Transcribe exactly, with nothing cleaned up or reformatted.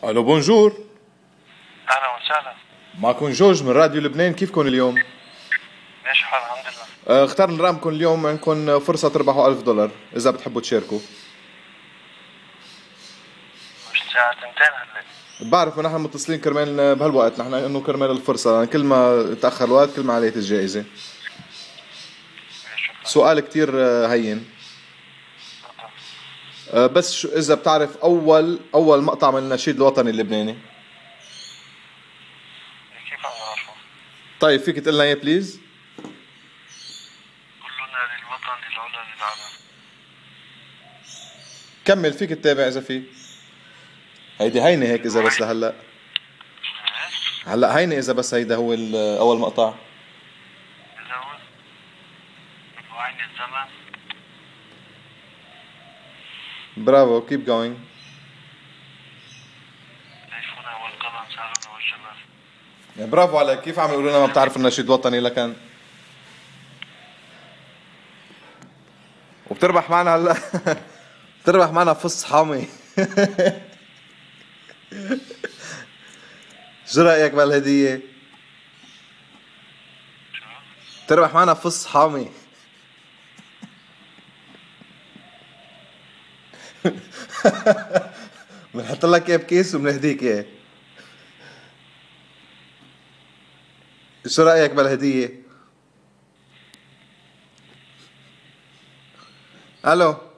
الو بونجور. اهلا وسهلا. معكم جورج من راديو لبنان، كيفكم اليوم؟ ماشي الحال الحمد لله. آه، اختار نرامكم اليوم، عندكم فرصة تربحوا ألف دولار إذا بتحبوا تشاركوا. مش الساعة تنتين هلا؟ بعرف نحن متصلين كرمال بهالوقت، نحن إنه كرمال الفرصة، كل ما تأخر الوقت كل ما عليه الجائزة. شكرا. سؤال كتير آه، هين. آه، بس شو إذا بتعرف أول أول مقطع من النشيد الوطني اللبناني؟ كيف عم نعرفه؟ طيب فيك تقول لنا إياه بليز؟ كلنا للوطن للعلا للعالم. كمل، فيك تتابع إذا في. هيدي هينة هيك إذا بس لهلا. هلا هينة إذا بس هيدا هو أول مقطع. بزود وعين الزمن. برافو، keep going. سيفنا والقلم سهرنا والشباب. يعني برافو عليك. كيف عم يقولوا لنا ما بتعرف النشيد الوطني لكن وبتربح معنا هلا. بتربح معنا فص حامي. شو رأيك بهالهدية؟ شو؟ بتربح معنا فص حامي. بنحط لك اياه بكيس وبنهديك اياه. شو رأيك بهالهدية؟ الو